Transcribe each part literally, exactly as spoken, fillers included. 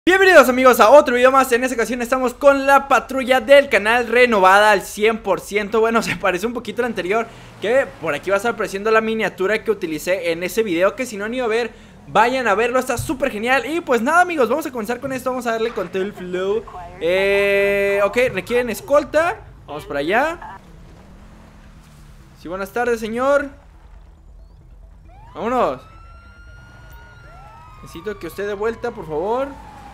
Bienvenidos amigos a otro video más. En esta ocasión estamos con la patrulla del canal renovada al cien por ciento. Bueno, se parece un poquito al anterior, que por aquí va a estar apareciendo la miniatura que utilicé en ese video, que si no han ido a ver, vayan a verlo, está súper genial. Y pues nada amigos, vamos a comenzar con esto, vamos a darle con todo el flow. eh, Ok, requieren escolta. Vamos para allá. Sí, buenas tardes señor. Vámonos. Necesito que usted dé vuelta, por favor.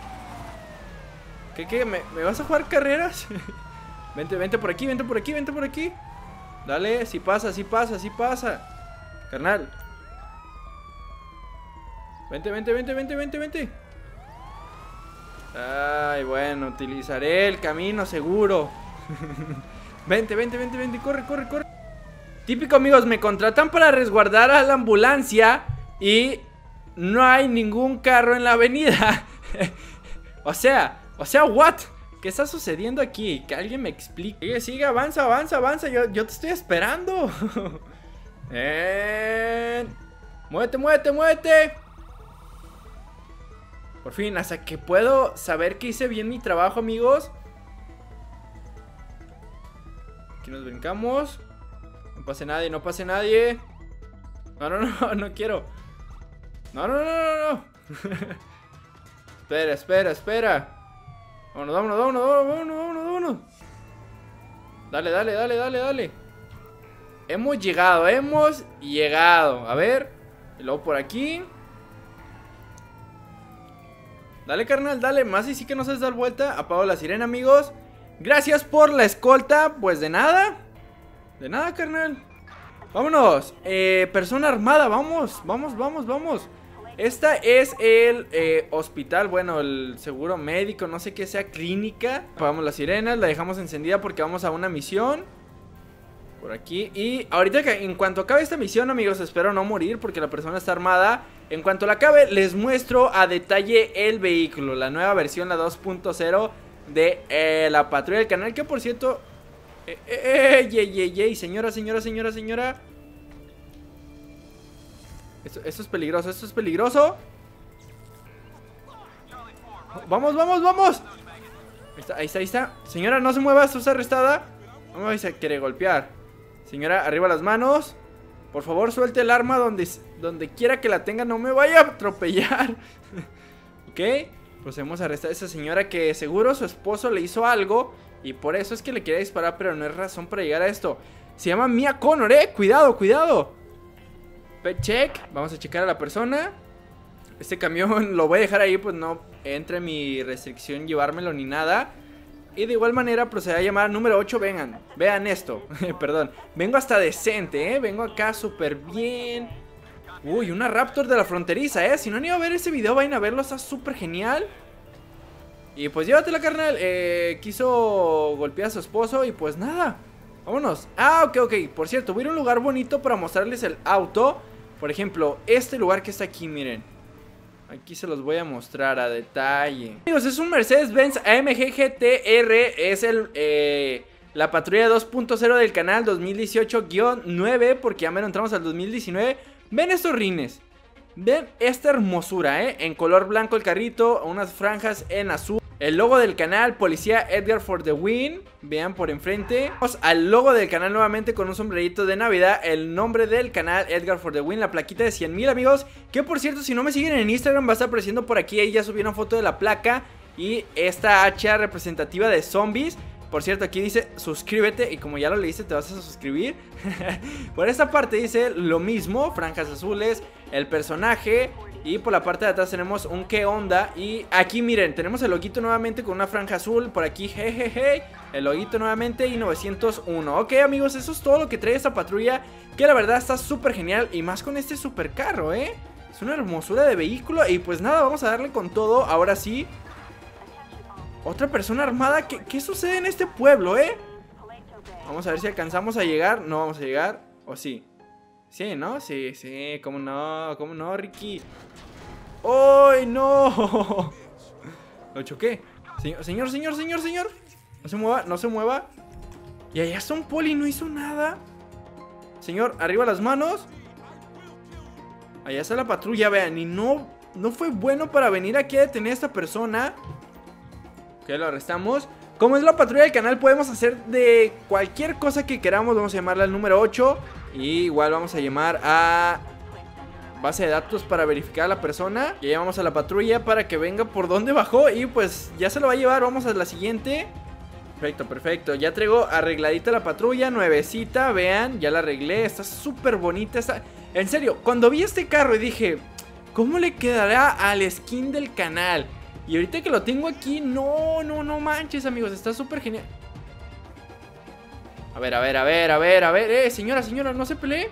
¿Qué, qué? ¿Me, ¿Me vas a jugar carreras? Vente, vente por aquí, vente por aquí, vente por aquí. Dale, si pasa, si pasa, si pasa. Carnal. Vente, vente, vente, vente, vente, vente. Ay, bueno, utilizaré el camino seguro. Vente, vente, vente, vente, corre, corre, corre. Típico amigos, me contratan para resguardar a la ambulancia y no hay ningún carro en la avenida. O sea... O sea, what? ¿Qué está sucediendo aquí? Que alguien me explique. Sigue, sigue, avanza, avanza, avanza. Yo, yo te estoy esperando. eh... Muévete, muévete, muévete. Por fin, hasta que puedo saber que hice bien mi trabajo, amigos. Aquí nos brincamos. No pase nadie, no pase nadie. No, no, no, no quiero. No, no, no, no, no. Espera, espera, espera. Vámonos, vámonos, vámonos, vámonos, vámonos, vámonos. Dale, dale, dale, dale, dale. Hemos llegado, hemos llegado. A ver. Y luego por aquí. Dale, carnal, dale. Más y sí que no sabes dar vuelta. Apago la sirena, amigos. Gracias por la escolta. Pues de nada. De nada, carnal. Vámonos. Eh, persona armada, vamos. Vamos, vamos, vamos. Esta es el eh, hospital, bueno, el seguro médico, no sé qué sea, clínica. Apagamos las sirenas, la dejamos encendida porque vamos a una misión. Por aquí. Y ahorita que en cuanto acabe esta misión, amigos, espero no morir porque la persona está armada. En cuanto la acabe, les muestro a detalle el vehículo, la nueva versión, la dos punto cero de eh, la patrulla del canal. Que por cierto... Eh, eh, eh, ye, ye, ye, señora, señora, señora, señora... Esto, esto es peligroso, esto es peligroso. Vamos, vamos, vamos. Ahí está, ahí está, ahí está. Señora, no se mueva, esto está arrestada. No me vais a querer golpear. Señora, arriba las manos. Por favor, suelte el arma donde, donde quiera que la tenga. No me vaya a atropellar. Ok, procedemos a arrestar a esa señora que seguro su esposo le hizo algo y por eso es que le quería disparar, pero no es razón para llegar a esto. Se llama Mia Connor, eh, cuidado, cuidado. Check, vamos a checar a la persona. Este camión lo voy a dejar ahí, pues no entra en mi restricción llevármelo ni nada. Y de igual manera procederé a llamar al número ocho. Vengan, vean esto. Perdón, vengo hasta decente, eh. Vengo acá súper bien. Uy, una Raptor de la fronteriza, eh. Si no han ido a ver ese video, vayan a verlo, está súper genial. Y pues llévatela, carnal. eh, Quiso golpear a su esposo y pues nada, vámonos. Ah, ok, ok, por cierto, voy a ir a un lugar bonito para mostrarles el auto. Por ejemplo, este lugar que está aquí, miren. Aquí se los voy a mostrar a detalle. Amigos, es un Mercedes-Benz A M G G T R. Es el, eh, la patrulla dos punto cero del canal dos mil dieciocho guión nueve, porque ya menos entramos al dos mil diecinueve. Ven estos rines. Ven esta hermosura, eh. En color blanco el carrito, unas franjas en azul. El logo del canal, Policía Edgar for the Win. Vean por enfrente. Vamos al logo del canal nuevamente con un sombrerito de Navidad. El nombre del canal, Edgar for the Win. La plaquita de cien mil, amigos. Que por cierto, si no me siguen en Instagram, va a estar apareciendo por aquí. Ahí ya subí una foto de la placa y esta hacha representativa de zombies. Por cierto, aquí dice suscríbete. Y como ya lo leíste, te vas a suscribir. Por esta parte dice lo mismo, franjas azules, el personaje. Y por la parte de atrás tenemos un qué onda. Y aquí miren, tenemos el loguito nuevamente con una franja azul. Por aquí, jejeje, el loguito nuevamente y novecientos uno. Ok amigos, eso es todo lo que trae esta patrulla, que la verdad está súper genial. Y más con este super carro, eh. Es una hermosura de vehículo. Y pues nada, vamos a darle con todo. Ahora sí. Otra persona armada. ¿Qué, qué sucede en este pueblo, eh? Vamos a ver si alcanzamos a llegar. No vamos a llegar, o sí. Sí, ¿no? Sí, sí, cómo no, cómo no, Ricky. ¡Ay, no! Lo choqué. Señor, señor, señor, señor, señor. No se mueva, no se mueva. Y allá está un poli, no hizo nada. Señor, arriba las manos. Allá está la patrulla, vean. Y no no fue bueno para venir aquí a detener a esta persona. Ok, lo arrestamos. Como es la patrulla del canal, podemos hacer de cualquier cosa que queramos. Vamos a llamarla al número ocho. Y igual vamos a llamar a base de datos para verificar a la persona. Ya llamamos a la patrulla para que venga por donde bajó. Y pues ya se lo va a llevar. Vamos a la siguiente. Perfecto, perfecto. Ya traigo arregladita la patrulla, nuevecita. Vean, ya la arreglé. Está súper bonita. Está... En serio, cuando vi este carro y dije, ¿cómo le quedará al skin del canal? Y ahorita que lo tengo aquí, no, no, no manches, amigos. Está súper genial. A ver, a ver, a ver, a ver, a ver. Eh, señora, señora, no se pelee.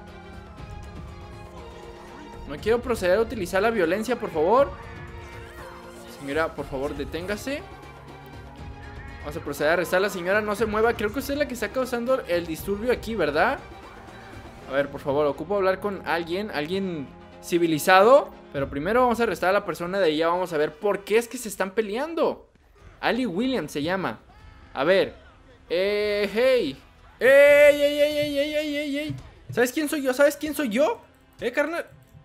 No quiero proceder a utilizar la violencia, por favor. Señora, por favor, deténgase. Vamos a proceder a arrestar a la señora. No se mueva, creo que usted es la que está causando el disturbio aquí, ¿verdad? A ver, por favor, ocupo hablar con alguien. Alguien civilizado. Pero primero vamos a arrestar a la persona de ahí. Ya vamos a ver por qué es que se están peleando. Ali Williams se llama. A ver. Eh, hey. Ey, ey, ey, ey, ey, ey, ey, ey. ¿Sabes quién soy yo? ¿Sabes quién soy yo? Eh, carnal.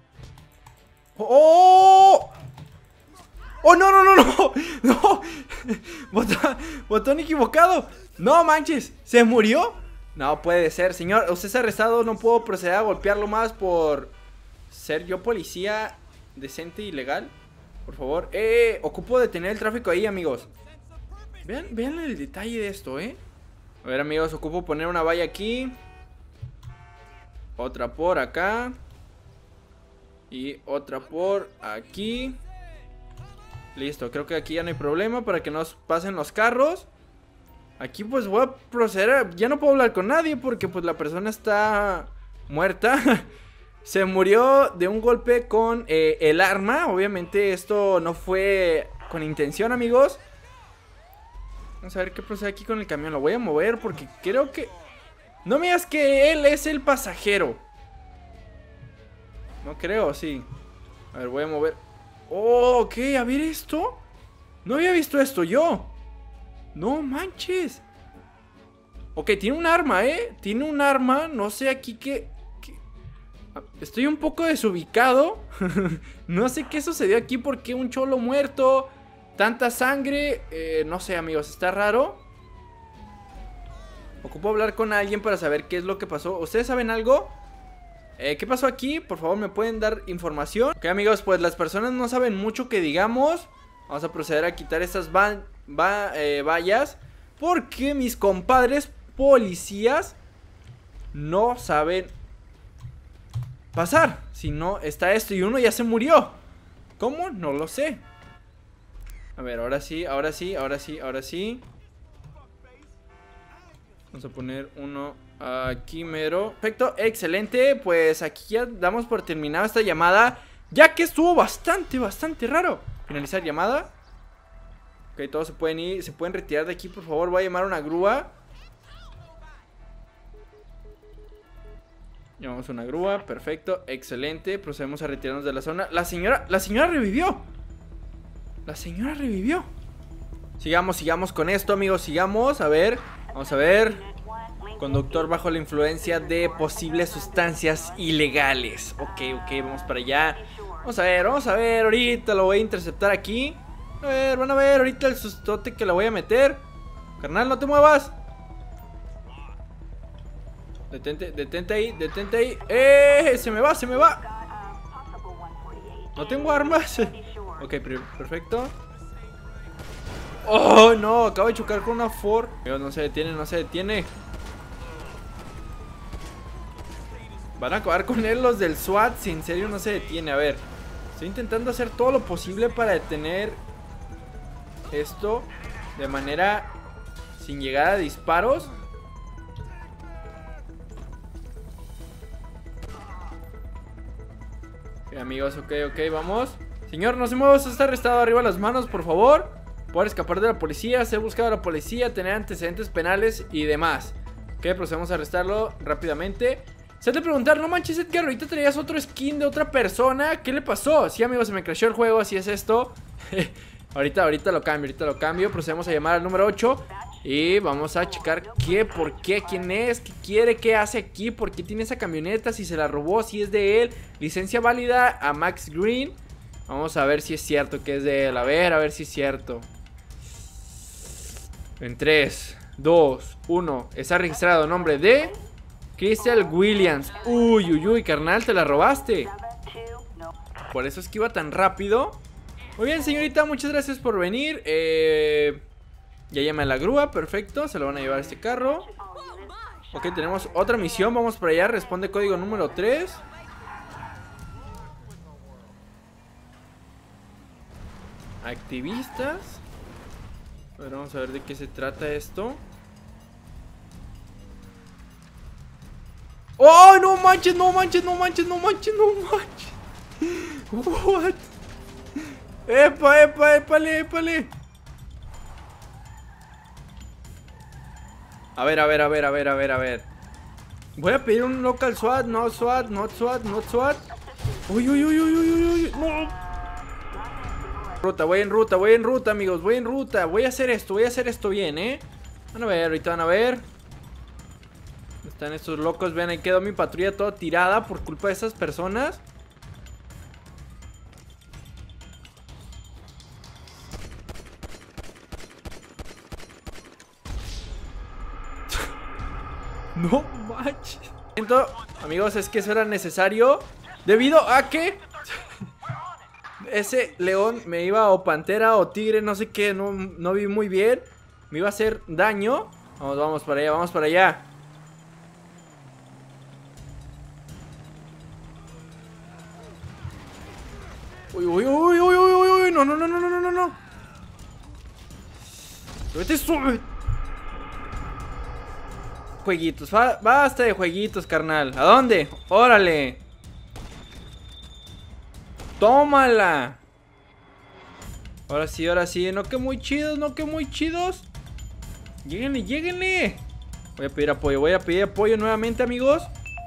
¡Oh! ¡Oh, no, no, no, no! ¡No! Botón, botón equivocado. ¡No manches! ¿Se murió? No puede ser, señor. Usted es arrestado. No puedo proceder a golpearlo más por ser yo policía decente y legal. Por favor. Eh, ocupo detener el tráfico ahí, amigos. Vean, vean el detalle de esto, eh. A ver, amigos, ocupo poner una valla aquí. Otra por acá. Y otra por aquí. Listo, creo que aquí ya no hay problema para que nos pasen los carros. Aquí pues voy a proceder a... Ya no puedo hablar con nadie porque pues la persona está muerta. Se murió de un golpe con eh, el arma. Obviamente esto no fue con intención, amigos. Vamos a ver qué procede aquí con el camión. Lo voy a mover porque creo que... No me digas que él es el pasajero. No creo, sí. A ver, voy a mover. Oh, ok, a ver esto. No había visto esto yo. No manches. Ok, tiene un arma, eh. Tiene un arma, no sé aquí qué, qué... Estoy un poco desubicado. No sé qué sucedió aquí. ¿Por qué un cholo muerto? Tanta sangre, eh, no sé, amigos, está raro. Ocupo hablar con alguien para saber qué es lo que pasó. ¿Ustedes saben algo? Eh, ¿Qué pasó aquí? Por favor, ¿me pueden dar información? Ok, amigos, pues las personas no saben mucho que digamos. Vamos a proceder a quitar estas va va eh, vallas. Porque mis compadres policías no saben pasar. Si no está esto y uno ya se murió. ¿Cómo? No lo sé. A ver, ahora sí, ahora sí, ahora sí, ahora sí. Vamos a poner uno aquí mero. Perfecto, excelente. Pues aquí ya damos por terminada esta llamada, ya que estuvo bastante, bastante raro. Finalizar llamada. Ok, todos se pueden ir, se pueden retirar de aquí, por favor. Voy a llamar a una grúa. Llamamos a una grúa, perfecto, excelente. Procedemos a retirarnos de la zona. La señora, la señora revivió. La señora revivió. Sigamos, sigamos con esto, amigos, sigamos. A ver, vamos a ver. Conductor bajo la influencia de posibles sustancias ilegales. Ok, ok, vamos para allá. Vamos a ver, vamos a ver. Ahorita lo voy a interceptar aquí. A ver, van a ver ahorita el sustote que le voy a meter. Carnal, no te muevas. Detente, detente ahí, detente ahí. ¡Eh! Se me va, se me va. No tengo armas. Ok, perfecto. Oh, no, acabo de chocar con una Ford. Dios, no se detiene, no se detiene. Van a acabar con él los del SWAT. Si en serio no se detiene, a ver. Estoy intentando hacer todo lo posible para detener esto de manera sin llegar a disparos. Ok, amigos, ok, ok, vamos. Señor, no se mueva, usted está arrestado. Arriba las manos, por favor. Poder escapar de la policía, ser buscado a la policía, tener antecedentes penales y demás. Ok, procedemos a arrestarlo rápidamente. Se te preguntar, no manches, Edgar, ahorita traías otro skin de otra persona. ¿Qué le pasó? Sí, amigos, se me crashó el juego, así es esto. Ahorita, ahorita lo cambio, ahorita lo cambio. Procedemos a llamar al número ocho. Y vamos a checar qué, por qué, quién es, qué quiere, qué hace aquí, por qué tiene esa camioneta, si se la robó, si es de él. Licencia válida a Max Green. Vamos a ver si es cierto que es de él. A ver, a ver si es cierto. En tres, dos, uno. Está registrado nombre de Crystal Williams. Uy, uy, uy, carnal, te la robaste. Por eso es que iba tan rápido. Muy bien, señorita, muchas gracias por venir. Eh, ya llama a la grúa, perfecto. Se lo van a llevar a este carro. Ok, tenemos otra misión, vamos para allá. Responde código número tres. Activistas. A ver, vamos a ver de qué se trata esto. ¡Oh, no manches, no manches, no manches, no manches, no manches! What? ¡Epa, epa, épale, épale! A ver, a ver, a ver, a ver, a ver, a ver. Voy a pedir un local SWAT, no SWAT, no SWAT, no SWAT. Uy, uy, uy, uy, uy, uy, uy, no. Ruta, voy en ruta, voy en ruta, amigos, voy en ruta. Voy a hacer esto, voy a hacer esto bien, ¿eh? Van a ver, ahorita van a ver. Están estos locos, vean, ahí quedó mi patrulla toda tirada por culpa de esas personas. No manches. Amigos, es que eso era necesario debido a que ese león me iba, o pantera o tigre, no sé qué, no, no vi muy bien. Me iba a hacer daño. Vamos, vamos para allá, vamos para allá. Uy, uy, uy, uy, uy, uy, uy, no, no, no, no, no, no, no. Súbete, sube. Jueguitos, basta de jueguitos, carnal. ¿A dónde? Órale. Tómala. Ahora sí, ahora sí. No que muy chidos, no que muy chidos. Lléguenle, lléguenle. Voy a pedir apoyo, voy a pedir apoyo nuevamente, amigos.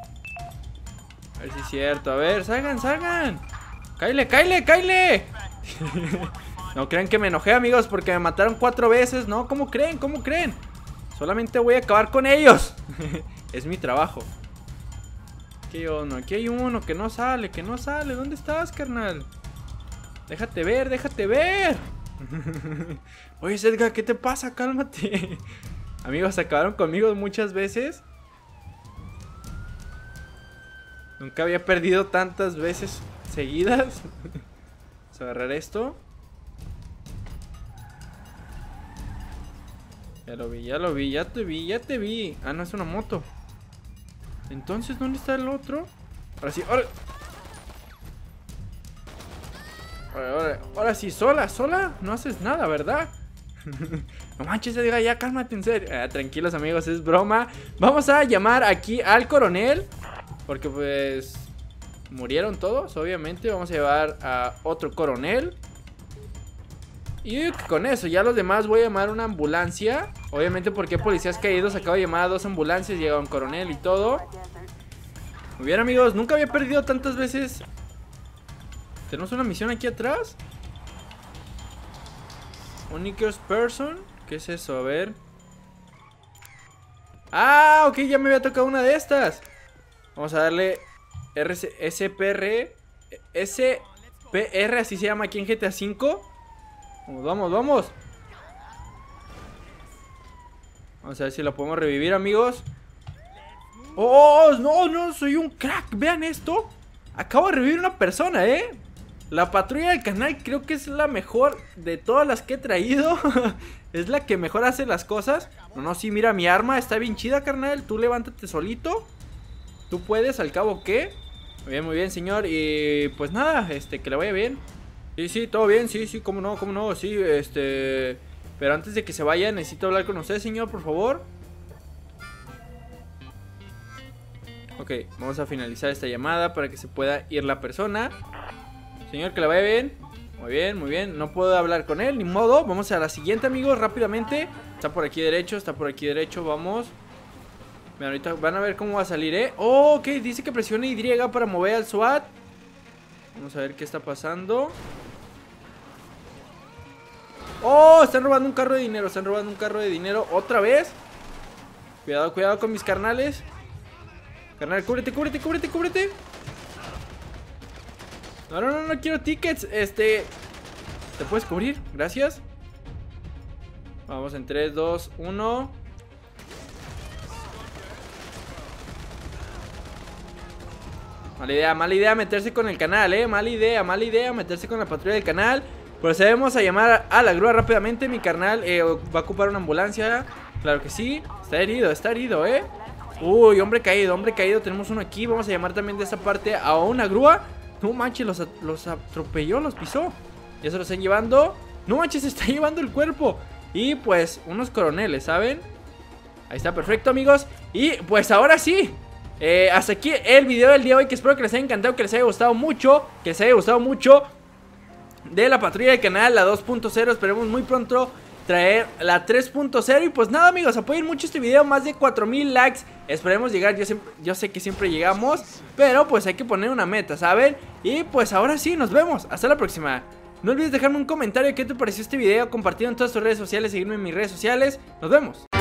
A ver si es cierto. A ver, salgan, salgan. Cáile, cáile, cáile. No crean que me enojé, amigos, porque me mataron cuatro veces. No, ¿cómo creen? ¿Cómo creen? Solamente voy a acabar con ellos. Es mi trabajo. Aquí hay uno, aquí hay uno que no sale, que no sale. ¿Dónde estás, carnal? Déjate ver, déjate ver. Oye, Edgar, ¿qué te pasa? Cálmate. Amigos, acabaron conmigo muchas veces. Nunca había perdido tantas veces seguidas. Vamos a agarrar esto. Ya lo vi, ya lo vi, ya te vi, ya te vi. Ah, no, es una moto. Entonces, ¿dónde está el otro? Ahora sí, ahora. Ahora, ahora, ahora sí, sola, sola. No haces nada, ¿verdad? No manches, diga, ya cálmate, en serio. Ah, tranquilos, amigos, es broma. Vamos a llamar aquí al coronel. Porque pues murieron todos, obviamente. Vamos a llevar a otro coronel. Y con eso, ya los demás voy a llamar una ambulancia. Obviamente porque hay policías caídos. Acabo de llamar a dos ambulancias, llega un coronel y todo. Muy bien, amigos, nunca había perdido tantas veces. Tenemos una misión aquí atrás. Unique person. ¿Qué es eso? A ver. Ah, ok, ya me había tocado una de estas. Vamos a darle R C S P R. S P R, así se llama aquí en G T A cinco. Vamos, vamos, vamos. Vamos a ver si lo podemos revivir, amigos. ¡Oh, no, no! Soy un crack, vean esto. Acabo de revivir una persona, ¿eh? La patrulla del canal creo que es la mejor de todas las que he traído. Es la que mejor hace las cosas. No, no, sí, mira, mi arma está bien chida, carnal. Tú levántate solito. Tú puedes, al cabo, ¿qué? Muy bien, muy bien, señor. Y pues nada, este, que le vaya bien. Sí, sí, todo bien, sí, sí, cómo no, cómo no, sí, este... Pero antes de que se vaya, necesito hablar con usted, señor, por favor. Ok, vamos a finalizar esta llamada para que se pueda ir la persona. Señor, que le vaya bien. Muy bien, muy bien, no puedo hablar con él, ni modo. Vamos a la siguiente, amigos, rápidamente. Está por aquí derecho, está por aquí derecho, vamos. Bien, ahorita van a ver cómo va a salir, ¿eh? Oh, ok, dice que presione Y para mover al SWAT. Vamos a ver qué está pasando. Oh, están robando un carro de dinero. Están robando un carro de dinero otra vez. Cuidado, cuidado con mis carnales. Carnal, cúbrete, cúbrete, cúbrete, cúbrete. No, no, no, no quiero tickets. Este... ¿Te puedes cubrir? Gracias. Vamos en tres, dos, uno. Mala idea, mala idea meterse con el canal, eh. Mala idea, mala idea meterse con la patrulla del canal. Procedemos a llamar a la grúa rápidamente. Mi carnal eh, va a ocupar una ambulancia. Claro que sí. Está herido, está herido, eh. Uy, hombre caído, hombre caído. Tenemos uno aquí. Vamos a llamar también de esa parte a una grúa. No manches, los, los atropelló, los pisó. Ya se los están llevando. No manches, se está llevando el cuerpo. Y pues unos coroneles, ¿saben? Ahí está, perfecto, amigos. Y pues ahora sí, eh, hasta aquí el video del día de hoy, que espero que les haya encantado, que les haya gustado mucho. Que les haya gustado mucho de la patrulla del canal, la dos punto cero. Esperemos muy pronto traer la tres punto cero. Y pues nada, amigos, apoyen mucho este video. Más de cuatro mil likes. Esperemos llegar, yo, siempre, yo sé que siempre llegamos, pero pues hay que poner una meta, ¿saben? Y pues ahora sí, nos vemos, hasta la próxima. No olvides dejarme un comentario qué te pareció este video, compartirlo en todas tus redes sociales, seguirme en mis redes sociales. Nos vemos.